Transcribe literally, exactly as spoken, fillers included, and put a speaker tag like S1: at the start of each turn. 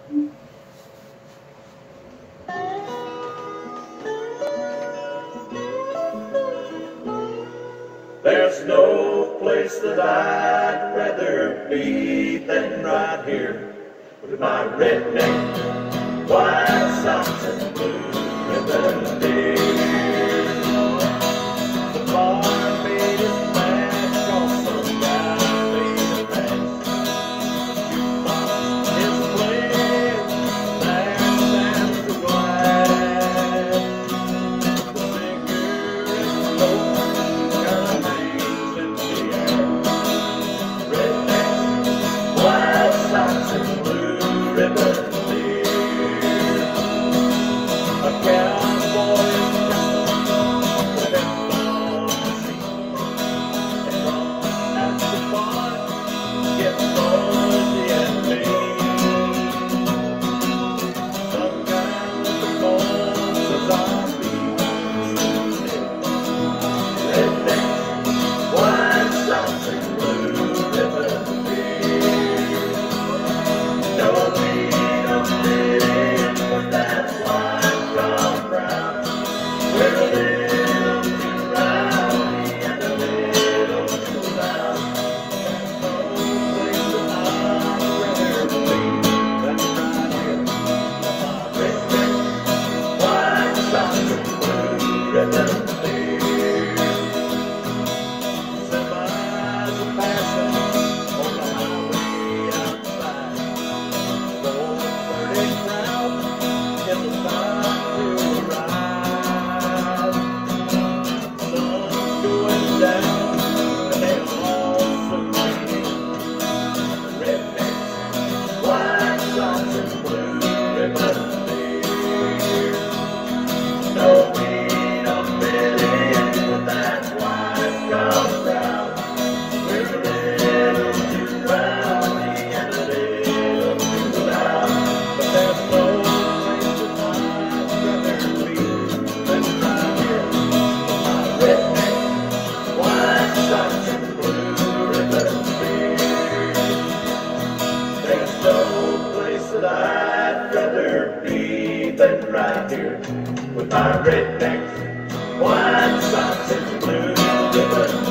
S1: There's no place that I'd rather be than right here with my redneck, white socks and blue ribbon deer. The bar made his match, cross some guy made a match. His playing, there stands the glad. The cigarette smoke kinda hangs in the air. Redneck, white socks and blue ribbon deer. A cowboy is coming with them on the seat. And on at the bar, get noisy and mean. Sometimes the voices are being rednecks, white socks and blue ribbon deer. No, we don't fit in, but that's why I've gone brown. We're a little too rowdy and a little too loud. There's no place that I'd rather be than right here. My redneck, white socks and blue ribbon deer. Semis are passing on the highway outside. four thirty crowd in the time to arrive. Sun's going down and they'll all soon be here. Rednecks, white socks and blue ribbon deer. No, we don't fit in, but that's why I've come round. We're a little too rowdy and a little too loud. But there's no place that I'd rather be than right here. My redneck, white socks and blue ribbon deer. There's no place that I'd rather be than right here with my redneck, white socks and blue ribbon